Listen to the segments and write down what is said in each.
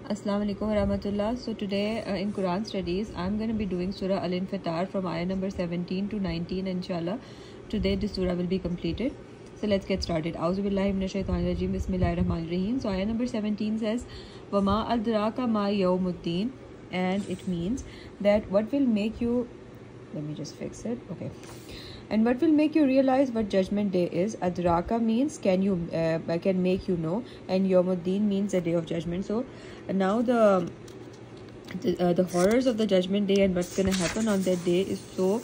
Assalamu alaikum warahmatullah. So today in Quran studies I'm going to be doing Surah Al-Infitar from ayah number 17 to 19 inshallah. Today this surah will be completed. So let's get started. A'udhu billahi minash shaitanir rajeem. Bismillahir rahmanir rahim. So ayah number 17 says Wama adraka ma yawmuddin, and it means that what will make you, let me just fix it, okay, and what will make you realize what judgment day is. Adraka means can make you know, and Yawmuddin means the day of judgment. So now the horrors of the judgment day and what's going to happen on that day is so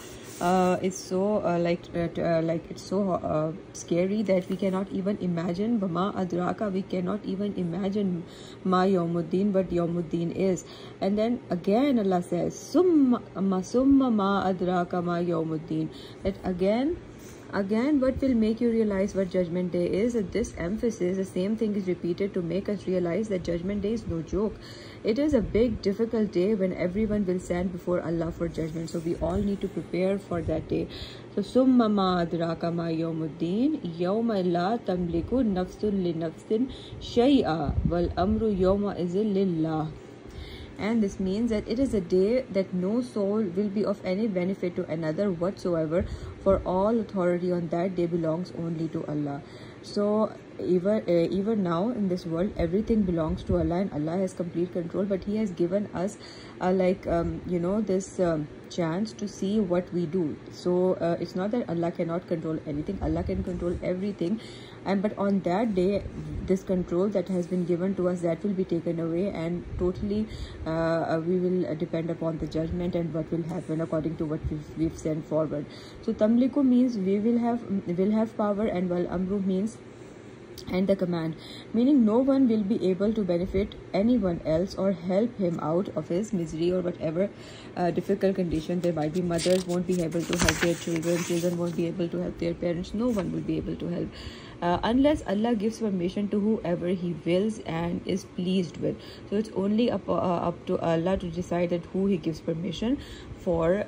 scary that we cannot even imagine. Wama adraka, we cannot even imagine ma yawmuddin, what yawmuddin is. And then again Allah says summa ma adraka ma yawmuddin, that again what will make you realize what judgment day is. At this emphasis, the same thing is repeated to make us realize that judgment day is no joke. It is a big difficult day when everyone will stand before Allah for judgment, so we all need to prepare for that day. So summa ma adraka ma yawmuddin yawma la tamliku nafsun li nafsin shay'a wal amru yawma izin lillah. And this means that it is a day that no soul will be of any benefit to another whatsoever, for all authority on that day belongs only to Allah. So even now in this world everything belongs to Allah and Allah has complete control, but He has given us this chance to see what we do. So it's not that Allah cannot control anything, Allah can control everything, but on that day this control that has been given to us, that will be taken away, and totally we will depend upon the judgment and what will happen according to what we've sent forward. So tamliku means we will have power, and wal amru means and the command, meaning no one will be able to benefit anyone else or help him out of his misery or whatever difficult condition there might be. Mothers won't be able to help their children won't be able to help their parents, no one will be able to help unless Allah gives permission to whoever He wills and is pleased with. So it's only up to Allah to decide that who He gives permission for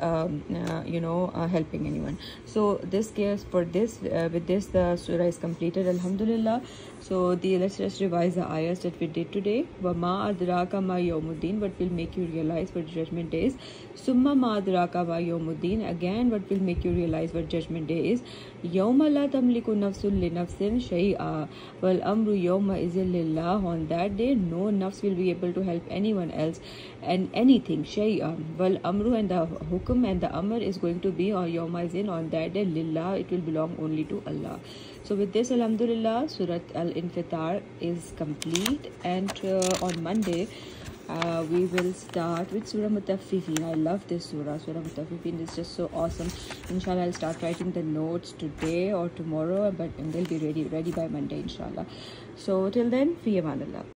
helping anyone. So this case for this with this the surah is completed, alhamdulillah. So let's just revise the ayahs that we did today. Wama adraka ma yawmuddin, what will make you realize what judgment day is. Summa ma adraka ma yawmuddin, again what will make you realize what judgment day is. Yawma la tamliku nafsun li nafsin shay'a wal amru yawma izin lillah, on that day no nafs will be able to help anyone else and anything. Shay'a wal amru, and the hukum and the amr is going to be on yawma izin, on that day lillah, it will belong only to Allah. So with this, alhamdulillah, Surah Al-Infitar is complete, and on Monday we will start with Surah Mutaffifin. I love this surah. Surah Mutaffifin is just so awesome. Inshallah, I'll start writing the notes today or tomorrow, and they'll be ready by Monday, inshallah. So till then, fi amanillah.